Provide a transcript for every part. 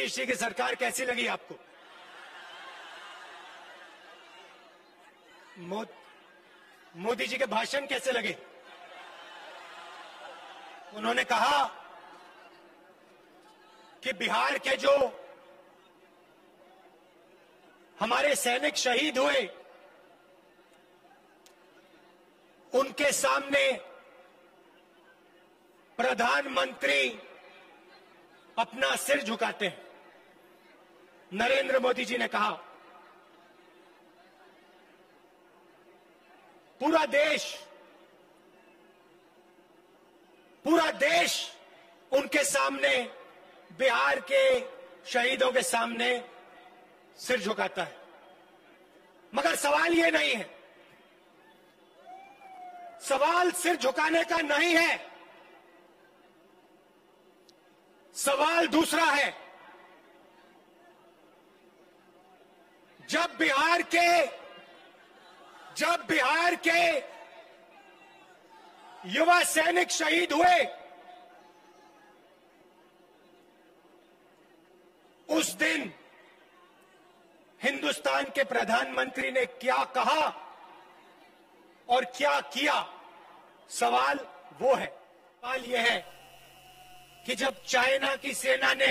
नीतीश जी की सरकार कैसी लगी आपको? मोदी जी के भाषण कैसे लगे? उन्होंने कहा कि बिहार के जो हमारे सैनिक शहीद हुए उनके सामने प्रधानमंत्री अपना सिर झुकाते हैं। नरेंद्र मोदी जी ने कहा पूरा देश उनके सामने, बिहार के शहीदों के सामने सिर झुकाता है। मगर सवाल ये नहीं है, सवाल सिर झुकाने का नहीं है, सवाल दूसरा है। जब बिहार के युवा सैनिक शहीद हुए उस दिन हिंदुस्तान के प्रधानमंत्री ने क्या कहा और क्या किया, सवाल वो है। सवाल यह है कि जब चाइना की सेना ने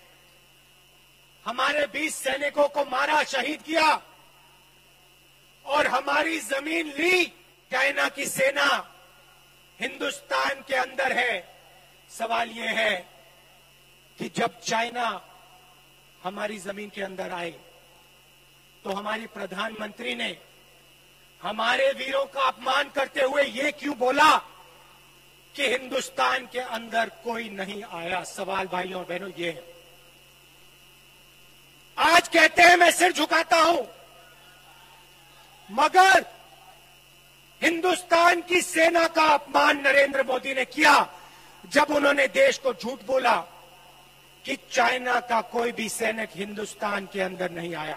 हमारे 20 सैनिकों को मारा, शहीद किया और हमारी जमीन ली, चाइना की सेना हिंदुस्तान के अंदर है। सवाल यह है कि जब चाइना हमारी जमीन के अंदर आए तो हमारी प्रधानमंत्री ने हमारे वीरों का अपमान करते हुए ये क्यों बोला कि हिंदुस्तान के अंदर कोई नहीं आया? सवाल भाइयों और बहनों ये है। आज कहते हैं मैं सिर झुकाता हूं, मगर हिंदुस्तान की सेना का अपमान नरेंद्र मोदी ने किया जब उन्होंने देश को झूठ बोला कि चाइना का कोई भी सैनिक हिंदुस्तान के अंदर नहीं आया।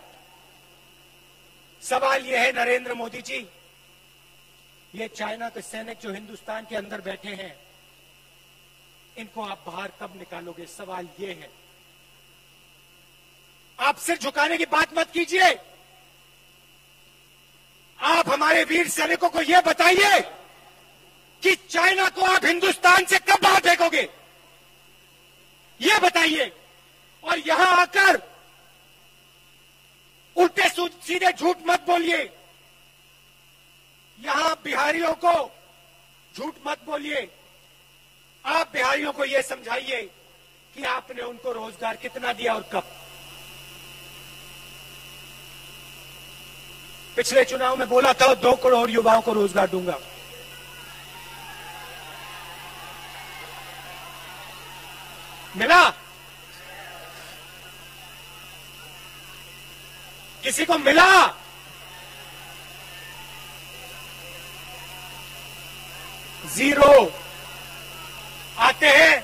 सवाल यह है नरेंद्र मोदी जी, ये चाइना के सैनिक जो हिंदुस्तान के अंदर बैठे हैं, इनको आप बाहर कब निकालोगे? सवाल यह है। आप सिर झुकाने की बात मत कीजिए, आप हमारे वीर सैनिकों को यह बताइए कि चाइना को आप हिंदुस्तान से कब बाहर फेंकोगे, यह बताइए। और यहां आकर उल्टे सीधे झूठ मत बोलिए, यहां बिहारियों को झूठ मत बोलिए। आप बिहारियों को यह समझाइए कि आपने उनको रोजगार कितना दिया और कब। पिछले चुनाव में बोला था 2 करोड़ युवाओं को रोजगार दूंगा, मिला? किसी को मिला? जीरो। आते हैं,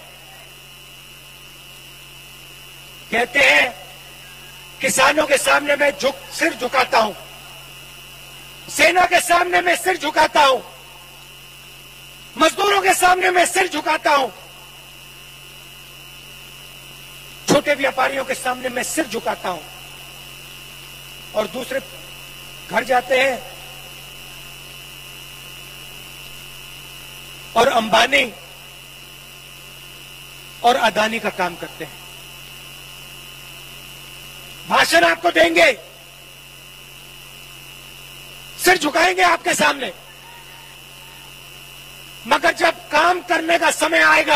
कहते हैं किसानों के सामने मैं सिर झुकाता हूं, सेना के सामने मैं सिर झुकाता हूं, मजदूरों के सामने मैं सिर झुकाता हूं, छोटे व्यापारियों के सामने मैं सिर झुकाता हूं। और दूसरे घर जाते हैं और अंबानी और अदानी का काम करते हैं, भाषण आपको देंगे, सिर झुकाएंगे आपके सामने, मगर जब काम करने का समय आएगा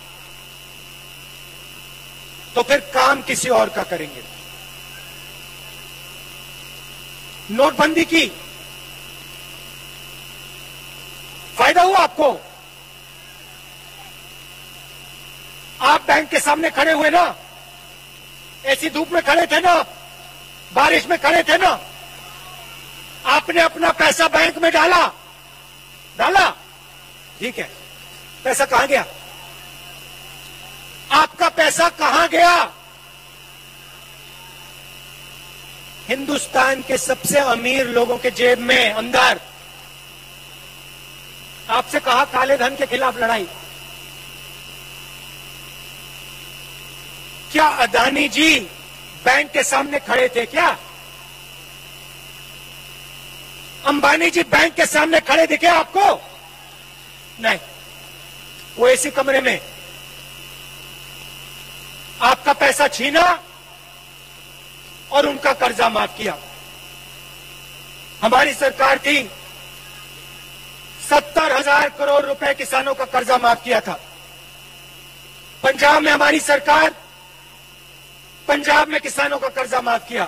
तो फिर काम किसी और का करेंगे। नोटबंदी की फायदा हुआ आपको? आप बैंक के सामने खड़े हुए ना, ऐसी धूप में खड़े थे ना, बारिश में खड़े थे ना, आपने अपना पैसा बैंक में डाला, ठीक है, पैसा कहां गया? आपका पैसा कहां गया? हिंदुस्तान के सबसे अमीर लोगों के जेब में अंदर। आपसे कहा काले धन के खिलाफ लड़ाई, क्या अदानी जी बैंक के सामने खड़े थे क्या? अंबानी जी बैंक के सामने खड़े दिखे आपको? नहीं, वो ऐसे कमरे में आपका पैसा छीना और उनका कर्जा माफ किया। हमारी सरकार थी, 70,000 करोड़ रुपए किसानों का कर्जा माफ किया था। पंजाब में हमारी सरकार, पंजाब में किसानों का कर्जा माफ किया।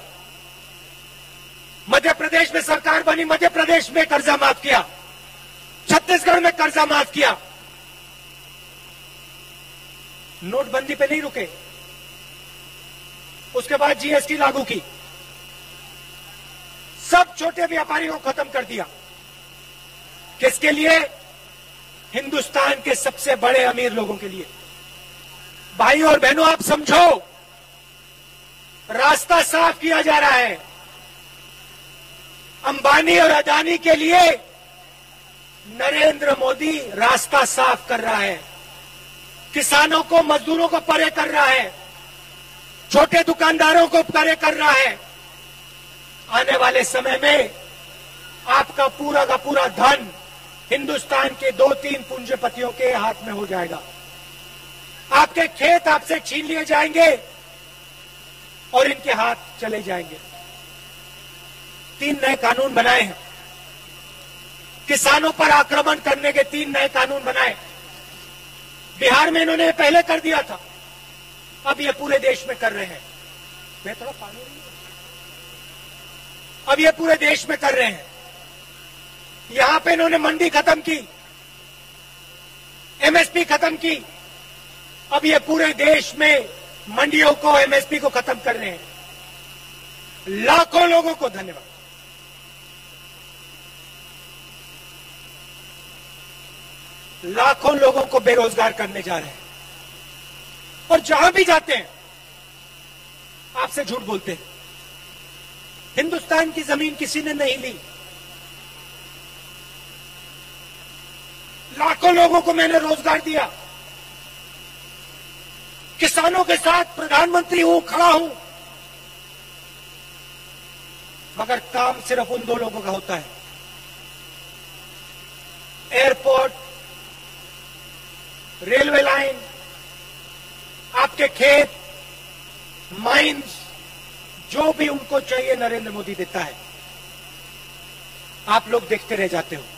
मध्य प्रदेश में सरकार बनी, मध्य प्रदेश में कर्जा माफ किया। छत्तीसगढ़ में कर्जा माफ किया। नोटबंदी पे नहीं रुके, उसके बाद जीएसटी लागू की, सब छोटे व्यापारियों को खत्म कर दिया। किसके लिए? हिंदुस्तान के सबसे बड़े अमीर लोगों के लिए। भाइयों और बहनों, आप समझो, रास्ता साफ किया जा रहा है। अंबानी और अदानी के लिए नरेंद्र मोदी रास्ता साफ कर रहा है। किसानों को, मजदूरों को परे कर रहा है, छोटे दुकानदारों को परे कर रहा है। आने वाले समय में आपका पूरा का पूरा धन हिंदुस्तान के 2-3 पूंजीपतियों के हाथ में हो जाएगा। आपके खेत आपसे छीन लिए जाएंगे और इनके हाथ चले जाएंगे। 3 नए कानून बनाए हैं, किसानों पर आक्रमण करने के 3 नए कानून बनाए। बिहार में इन्होंने पहले कर दिया था, अब ये पूरे देश में कर रहे हैं। मैं थोड़ा पानी नहीं, अब ये पूरे देश में कर रहे हैं। यहां पे इन्होंने मंडी खत्म की, एमएसपी खत्म की, अब ये पूरे देश में मंडियों को, एमएसपी को खत्म कर रहे हैं। लाखों लोगों को धन्यवाद। लाखों लोगों को बेरोजगार करने जा रहे हैं और जहां भी जाते हैं आपसे झूठ बोलते हैं। हिंदुस्तान की जमीन किसी ने नहीं ली। लाखों लोगों को मैंने रोजगार दिया। किसानों के साथ प्रधानमंत्री हूं, खड़ा हूं, मगर काम सिर्फ उन 2 लोगों का होता है। एयरपोर्ट, रेलवे लाइन, आपके खेत, माइंस, जो भी उनको चाहिए नरेंद्र मोदी देता है। आप लोग देखते रह जाते हो।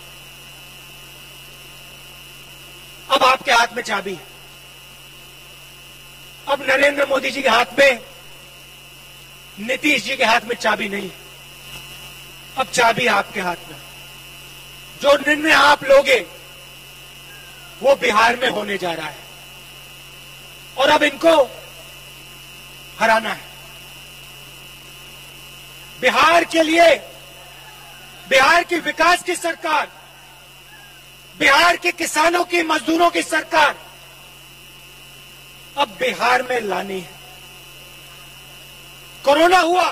अब आपके हाथ में चाबी है। अब नरेंद्र मोदी जी के हाथ में, नीतीश जी के हाथ में चाबी नहीं है। अब चाबी आपके हाथ में। जो निर्णय आप लोगे वो बिहार में होने जा रहा है और अब इनको हराना है। बिहार के लिए, बिहार की विकास की सरकार, बिहार के किसानों की, मजदूरों की सरकार अब बिहार में लानी है। कोरोना हुआ,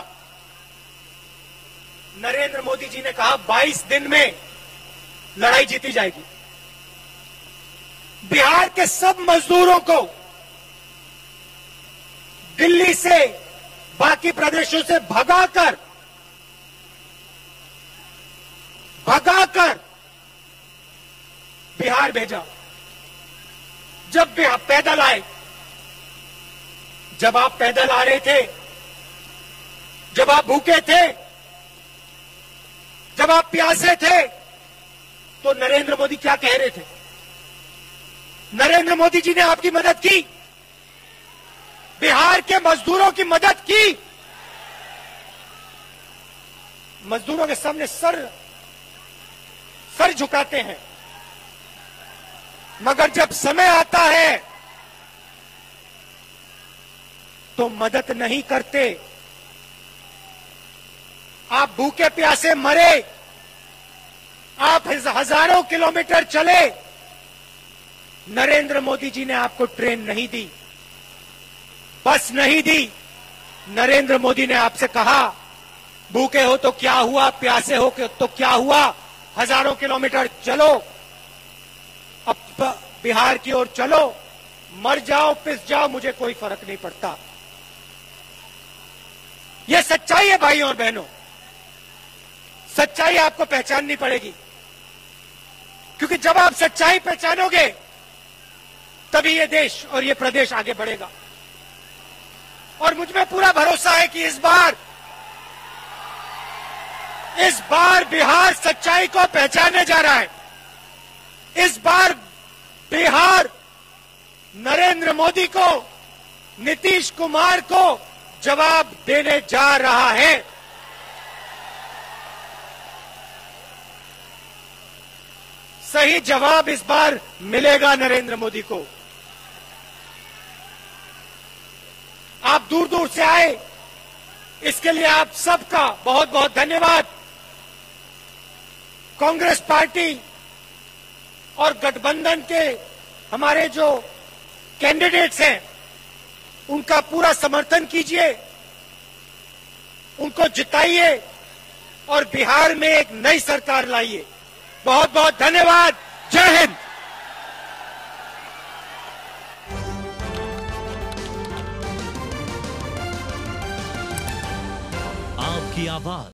नरेंद्र मोदी जी ने कहा 22 दिन में लड़ाई जीती जाएगी। बिहार के सब मजदूरों को दिल्ली से, बाकी प्रदेशों से भगाकर बिहार भेजा। जब बिहार पैदल आए, जब आप पैदल आ रहे थे, जब आप भूखे थे, जब आप प्यासे थे, तो नरेंद्र मोदी क्या कह रहे थे? नरेंद्र मोदी जी ने आपकी मदद की, बिहार के मजदूरों की मदद की। मजदूरों के सामने सर झुकाते हैं, मगर जब समय आता है तो मदद नहीं करते। आप भूखे प्यासे मरे, आप हजारों किलोमीटर चले, नरेंद्र मोदी जी ने आपको ट्रेन नहीं दी, बस नहीं दी। नरेंद्र मोदी ने आपसे कहा, भूखे हो तो क्या हुआ, प्यासे हो तो क्या हुआ, हजारों किलोमीटर चलो, अब बिहार की ओर चलो, मर जाओ, पिस जाओ, मुझे कोई फर्क नहीं पड़ता। यह सच्चाई है भाइयों और बहनों। सच्चाई आपको पहचाननी पड़ेगी, क्योंकि जब आप सच्चाई पहचानोगे तभी ये देश और ये प्रदेश आगे बढ़ेगा। और मुझ में पूरा भरोसा है कि इस बार बिहार सच्चाई को पहचानने जा रहा है। इस बार बिहार नरेंद्र मोदी को, नीतीश कुमार को जवाब देने जा रहा है। सही जवाब इस बार मिलेगा नरेंद्र मोदी को। आप दूर दूर से आए, इसके लिए आप सबका बहुत बहुत धन्यवाद। कांग्रेस पार्टी और गठबंधन के हमारे जो कैंडिडेट्स हैं, उनका पूरा समर्थन कीजिए, उनको जिताइए और बिहार में एक नई सरकार लाइए। बहुत बहुत धन्यवाद। जय हिंद। आपकी आवाज